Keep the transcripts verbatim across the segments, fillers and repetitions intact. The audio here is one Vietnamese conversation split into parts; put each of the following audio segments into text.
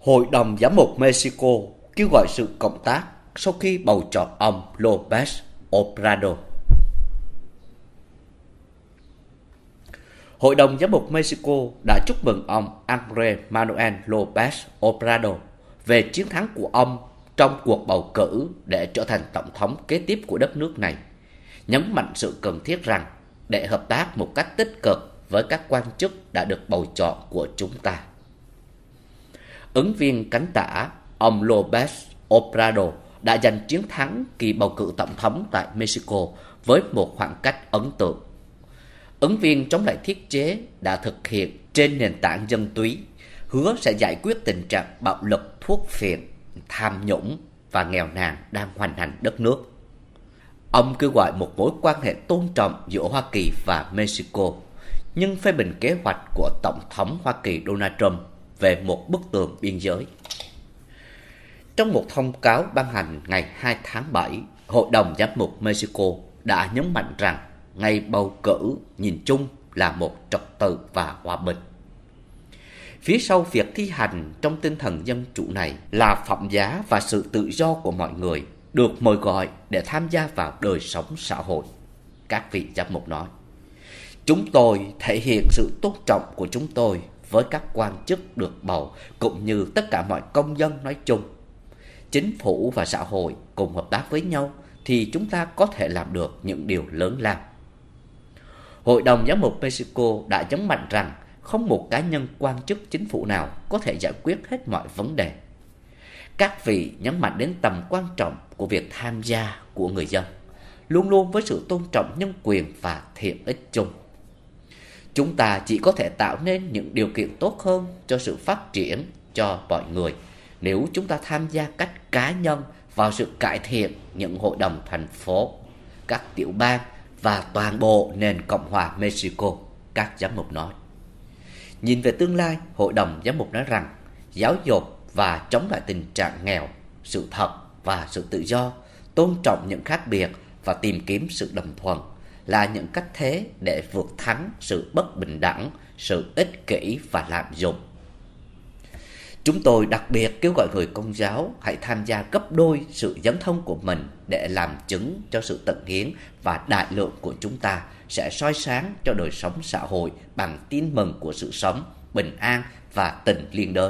Hội đồng Giám mục Mexico kêu gọi sự cộng tác sau khi bầu chọn ông López Obrador. Hội đồng Giám mục Mexico đã chúc mừng ông Andrés Manuel López Obrador về chiến thắng của ông trong cuộc bầu cử để trở thành tổng thống kế tiếp của đất nước này, nhấn mạnh sự cần thiết rằng để hợp tác một cách tích cực với các quan chức đã được bầu chọn của chúng ta. Ứng viên cánh tả, ông López Obrador đã giành chiến thắng kỳ bầu cử tổng thống tại Mexico với một khoảng cách ấn tượng. Ứng viên chống lại thiết chế đã thực hiện trên nền tảng dân túy, hứa sẽ giải quyết tình trạng bạo lực, thuốc phiện, tham nhũng và nghèo nàn đang hoành hành đất nước. Ông kêu gọi một mối quan hệ tôn trọng giữa Hoa Kỳ và Mexico, nhưng phê bình kế hoạch của Tổng thống Hoa Kỳ Donald Trump về một bức tường biên giới. Trong một thông cáo ban hành ngày hai tháng bảy, Hội đồng Giám mục Mexico đã nhấn mạnh rằng ngày bầu cử nhìn chung là một trật tự và hòa bình. Phía sau việc thi hành trong tinh thần dân chủ này là phẩm giá và sự tự do của mọi người được mời gọi để tham gia vào đời sống xã hội. Các vị giám mục nói, chúng tôi thể hiện sự tôn trọng của chúng tôi với các quan chức được bầu cũng như tất cả mọi công dân nói chung. Chính phủ và xã hội cùng hợp tác với nhau thì chúng ta có thể làm được những điều lớn lao. Hội đồng Giám mục Mexico đã nhấn mạnh rằng không một cá nhân quan chức chính phủ nào có thể giải quyết hết mọi vấn đề. Các vị nhấn mạnh đến tầm quan trọng của việc tham gia của người dân, luôn luôn với sự tôn trọng nhân quyền và thiện ích chung. Chúng ta chỉ có thể tạo nên những điều kiện tốt hơn cho sự phát triển cho mọi người nếu chúng ta tham gia cách cá nhân vào sự cải thiện những hội đồng thành phố, các tiểu bang và toàn bộ nền Cộng hòa Mexico, các giám mục nói. Nhìn về tương lai, Hội đồng Giám mục nói rằng giáo dục và chống lại tình trạng nghèo, sự thật và sự tự do, tôn trọng những khác biệt và tìm kiếm sự đồng thuận là những cách thế để vượt thắng sự bất bình đẳng, sự ích kỷ và lạm dụng. Chúng tôi đặc biệt kêu gọi người Công giáo hãy tham gia gấp đôi sự dấn thân của mình để làm chứng cho sự tận hiến và đại lượng của chúng ta sẽ soi sáng cho đời sống xã hội bằng tin mừng của sự sống, bình an và tình liên đới.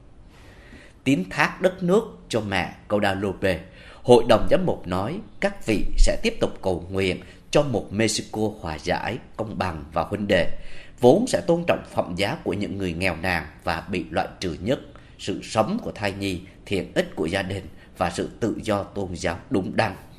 Tín thác đất nước cho mẹ Guadalupe, Hội đồng Giám mục nói các vị sẽ tiếp tục cầu nguyện cho một Mexico hòa giải, công bằng và huynh đệ, vốn sẽ tôn trọng phẩm giá của những người nghèo nàn và bị loại trừ nhất, sự sống của thai nhi, thiện ích của gia đình và sự tự do tôn giáo đúng đắn.